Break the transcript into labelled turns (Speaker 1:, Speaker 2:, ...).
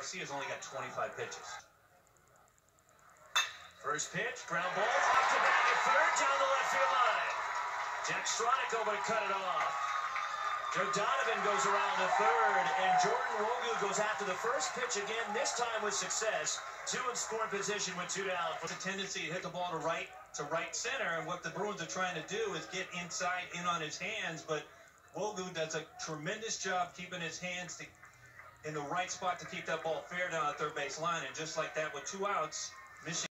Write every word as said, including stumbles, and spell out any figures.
Speaker 1: Garcia's only got twenty-five pitches. First pitch, ground ball, off to back at third, down the left field line. Jack Stronach over to cut it off. Joe Donovan goes around to third, and Jordan Nwogu goes after the first pitch again, this time with success. Two in scoring position with two down. With a tendency to hit the ball to right to right center, and what the Bruins are trying to do is get inside, in on his hands, but Nwogu does a tremendous job keeping his hands to, in the right spot to keep that ball fair down the third base line, and just like that with two outs, Michigan